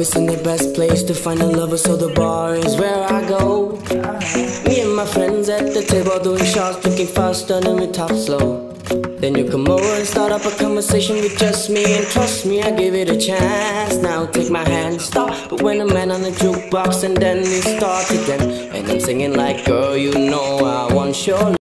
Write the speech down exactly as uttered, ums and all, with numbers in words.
always in the best place to find a lover, so the bar is where I go. Me and my friends at the table doing shots, drinking fast, and we talk slow. Then you come over and start up a conversation with just me, and trust me, I give it a chance. Now take my hand, stop. But when a man on the jukebox, and then we start again, and I'm singing like, girl, you know I want your love.